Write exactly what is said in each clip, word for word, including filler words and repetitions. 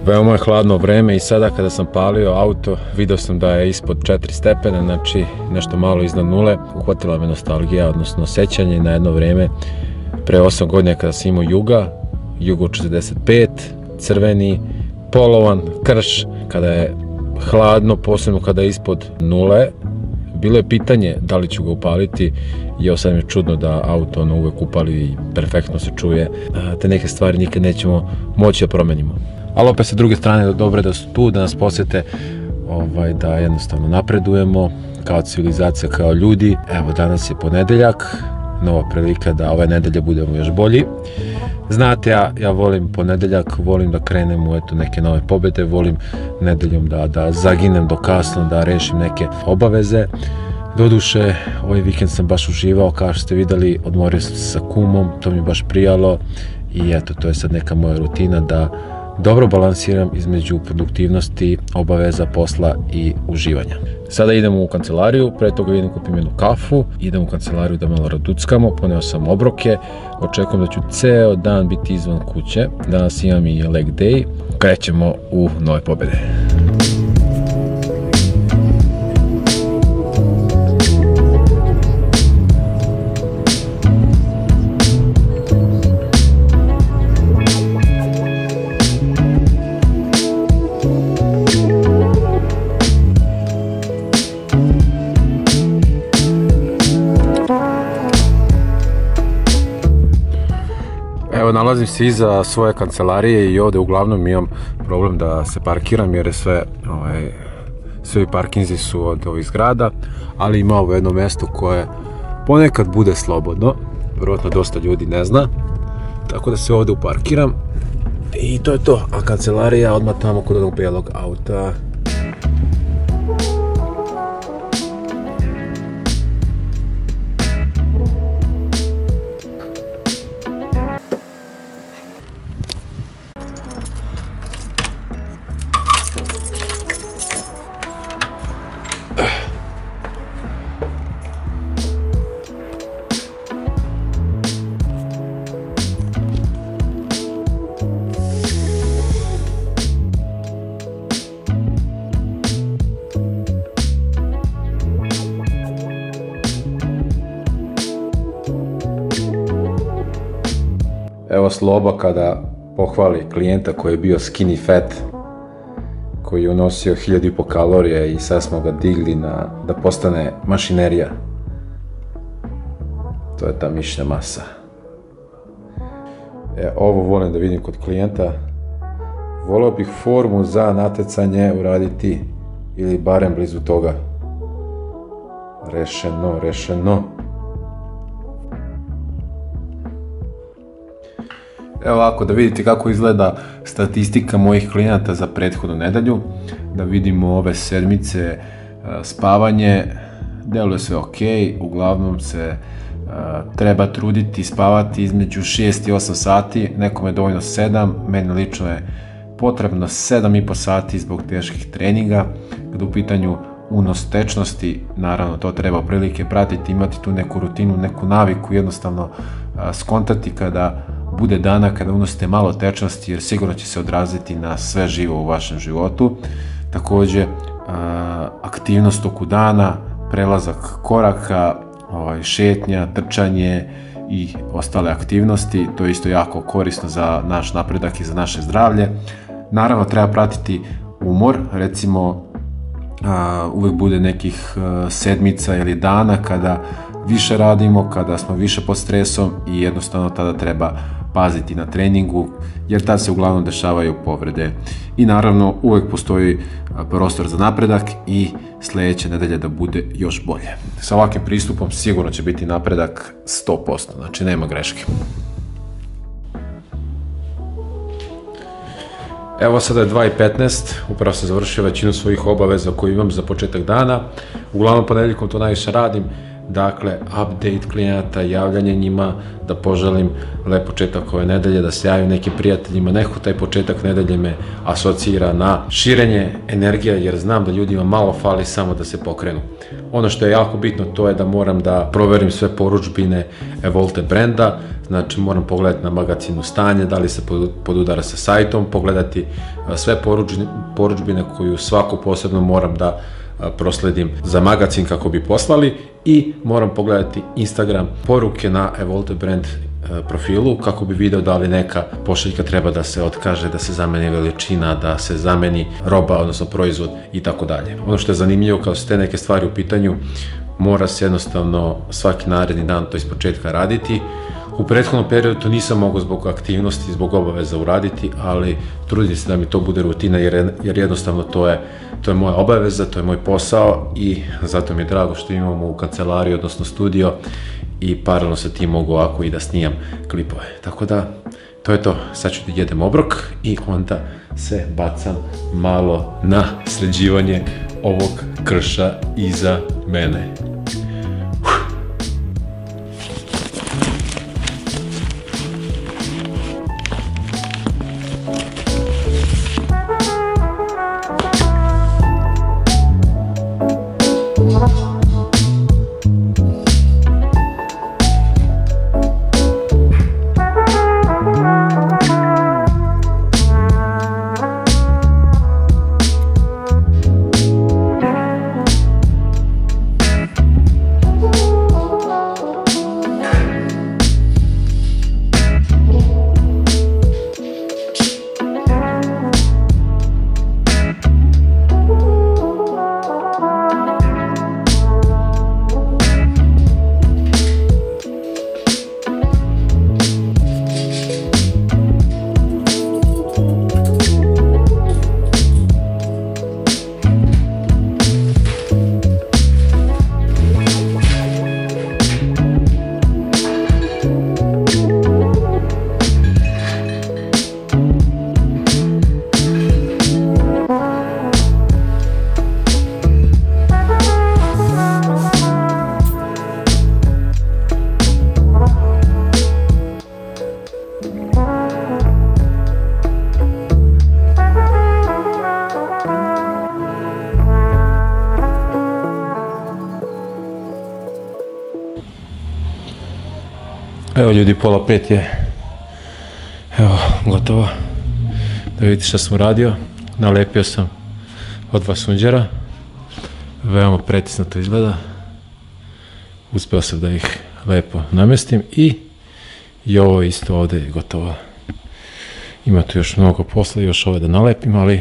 Veoma je hladno vreme i sada kada sam palio auto vidio sam da je ispod četiri stepena, znači nešto malo iznad nule. Uhvatila me nostalgija, odnosno sećanje na jedno vreme pre osam godina kada sam imao Juga, Jugo četrdeset pet, crveni, polovan, krš, kada je hladno, posebno kada je ispod nule. Bilo je pitanje da li ću ga upaliti i evo sad mi je čudno da auto ono uvek upali i perfektno se čuje. Te neke stvari nikad nećemo moći da promenimo. Ali opet sa druge strane dobro je da su tu, da nas posete, ovaj, da jednostavno napredujemo kao civilizacija, kao ljudi. Evo danas je ponedeljak, nova prilika da ove nedelje budemo još bolji. Znate, ja, ja volim ponedeljak, volim da krenem u eto neke nove pobede, volim nedeljom da, da zaginem do kasno, da rešim neke obaveze. Doduše, ovaj vikend sam baš uživao, kao što ste videli, odmorio sam se sa kumom, to mi je baš prijalo i eto, to je sad neka moja rutina da dobro balansiram između produktivnosti, obaveza, posla i uživanja. Sada idemo u kancelariju, pre toga idem kupim jednu kafu, idem u kancelariju da malo raduckamo, poneo sam obroke, očekujem da ću ceo dan biti izvan kuće, danas imam i leg day, krećemo u nove pobede. Evo, nalazim se iza svoje kancelarije i ovde uglavnom imam problem da se parkiram jer je sve, ovaj, svi parkinzi su od ovih zgrada, ali ima ovo jedno mesto koje ponekad bude slobodno, vjerojatno dosta ljudi ne zna, tako da se ovde uparkiram i to je to, a kancelarija odmah tamo kod onog belog auta. Evo Sloba kada pohvali klijenta koji je bio skinny fat, koji je unosio hiljadu i po kalorija i sad smo ga digli na, da postane mašinerija. To je ta mišićna masa. E, ovo volim da vidim kod klijenta. Voleo bih formu za natecanje uraditi ili barem blizu toga. Rešeno, rešeno. Evo ovako, da vidite kako izgleda statistika mojih klijenata za prethodnu nedelju, da vidimo ove sedmice, spavanje, deluje sve ok, uglavnom se treba truditi, spavati između šest i osam sati, nekome je dovoljno sedam, meni lično je potrebno sedam i po sati zbog teških treninga. Kada u pitanju unos tečnosti, naravno to treba prilike pratiti, imati tu neku rutinu, neku naviku, jednostavno skontati kada bude dana kada unosite malo tečnosti, jer sigurno će se odraziti na sve živo u vašem životu. Takođe, aktivnost toku dana, prelazak koraka, šetnja, trčanje i ostale aktivnosti, to je isto jako korisno za naš napredak i za naše zdravlje. Naravno, treba pratiti umor, recimo uvek bude nekih sedmica ili dana kada više radimo, kada smo više pod stresom i jednostavno tada treba paziti na treningu, jer tada se uglavnom dešavaju povrede. I naravno, uvek postoji prostor za napredak i sledeće nedelje da bude još bolje. Sa ovakvim pristupom sigurno će biti napredak sto posto, znači nema greške. Evo sada je dva i petnaest, upravo sam završio većinu svojih obaveza koje imam za početak dana. Uglavnom ponedeljkom to najviše radim. dakle update klijenata, javljanje njima, da poželim lep početak ove nedelje, da se javim nekim prijateljima, neko taj početak nedelje me asocira na širenje energije, jer znam da ljudima malo fali samo da se pokrenu. Ono što je jako bitno to je da moram da proverim sve porudžbine Evolte brenda, znači moram pogledati na magazinu stanje, da li se podudara sa sajtom, pogledati sve porudžbine koju svaku posebno moram da prosledim za magazin kako bi poslali i moram pogledati Instagram poruke na Evolte brand profilu kako bi video da li neka pošiljka treba da se otkaže, da se zameni veličina, da se zameni roba, odnosno proizvod i tako dalje. Ono što je zanimljivo, kao su te neke stvari u pitanju, mora se jednostavno svaki naredni dan to iz početka raditi. U prethodnom periodu to nisam mogao zbog aktivnosti, zbog obaveza uraditi, ali trudim se da mi to bude rutina jer, jer jednostavno to je, to je moja obaveza, to je moj posao i zato mi je drago što imamo u kancelariji, odnosno studio i paralelno sa tim mogu ovako i da snijam klipove. Tako da, to je to. Sad ću da jedem obrok i onda se bacam malo na sređivanje ovog krša iza mene. Evo ljudi, pola pet je, evo, gotovo, da vidite šta sam uradio, nalepio sam od dva sunđera, veoma pretisno to izgleda, uspeo sam da ih lepo namestim i, i ovo isto ovde je gotovo, ima tu još mnogo posla, još ove da nalepim, ali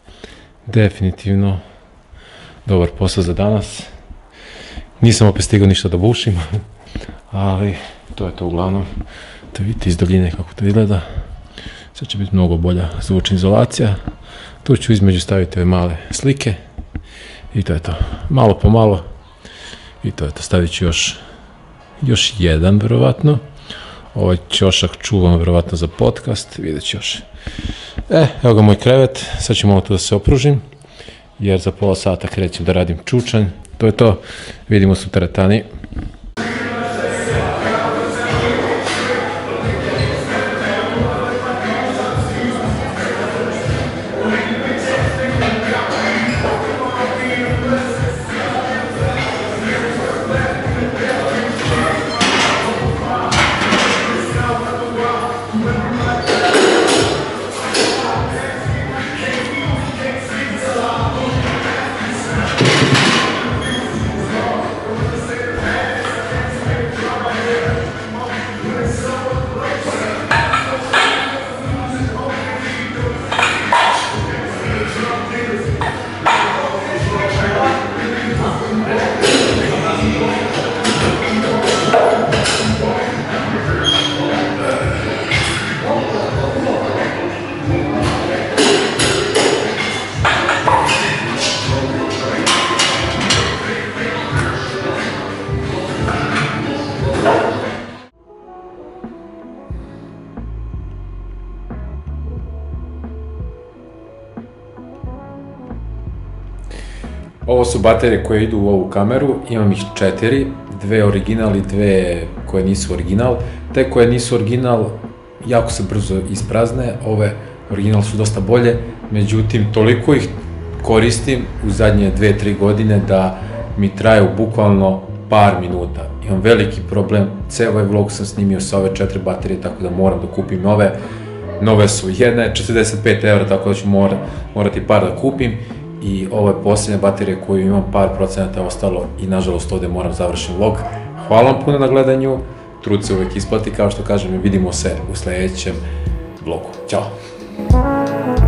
definitivno dobar posao za danas, nisam opet stigao ništa da bušim, ali to je to uglavnom, da vidite iz daljine kako to izgleda. Sad će biti mnogo bolja zvučna izolacija. Tu ću između staviti ove male slike i to je to. Malo po malo i to je to. Stavit ću još, još jedan verovatno. Ovaj ćošak čuvam verovatno za podcast, vidjet ću još. E, evo ga moj krevet, sad ću malo tu da se opružim, jer za pola sata krećem da radim čučanj. To je to, vidimo se u teretani. Ovo su baterije koje idu u ovu kameru, imam ih četiri, dve original i dve koje nisu original. Te koje nisu original jako se brzo isprazne, ove original su dosta bolje, međutim toliko ih koristim u zadnje dve tri godine da mi traju bukvalno par minuta. Imam veliki problem, ceo ovaj vlog sam snimio sa ove četiri baterije, tako da moram da kupim nove. Nove su, jedna je četrdeset pet evra, tako da ću morati par da kupim. I ovo je posljednja baterija koju imam, par procenata ostalo i nažalost ovde moram završiti vlog. Hvala vam puno na gledanju, trud se uvek isplati, kao što kažem, i vidimo se u sledećem vlogu. Ćao!